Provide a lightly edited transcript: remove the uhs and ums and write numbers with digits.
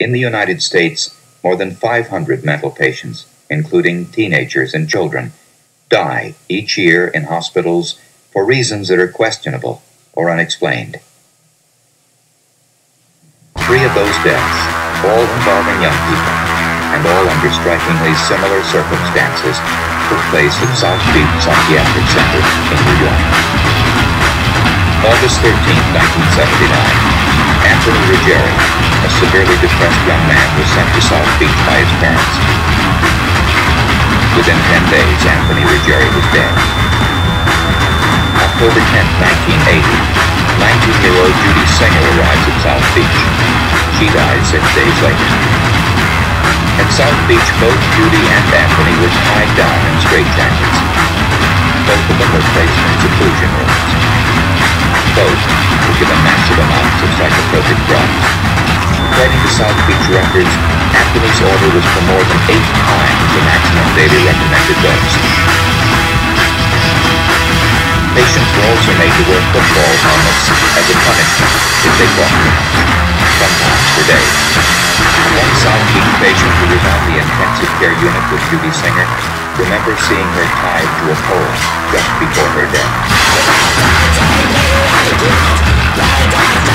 In the United States, more than 500 mental patients, including teenagers and children, die each year in hospitals for reasons that are questionable or unexplained. 3 of those deaths, all involving young people, and all under strikingly similar circumstances, took place at South Beach Psychiatric Center in New York. August 13, 1979, Anthony Ruggieri, a severely depressed young man, was sent to South Beach by his parents. Within 10 days, Anthony Ruggieri was dead. October 10, 1980, 19-year-old Judy Singer arrives at South Beach. She died 6 days later. At South Beach, both Judy and Anthony were tied down in straitjackets. Both of them were placed in seclusion rooms. Both were given massive amounts of psychotropic drugs. According to South Beach records, Anthony's order was for more than 8 times the maximum daily recommended dose. Patients were also made to wear football helmets as a punishment if they walked too much, sometimes for days. One South Beach patient who was on the intensive care unit with Judy Singer remembers seeing her tied to a pole just before her death.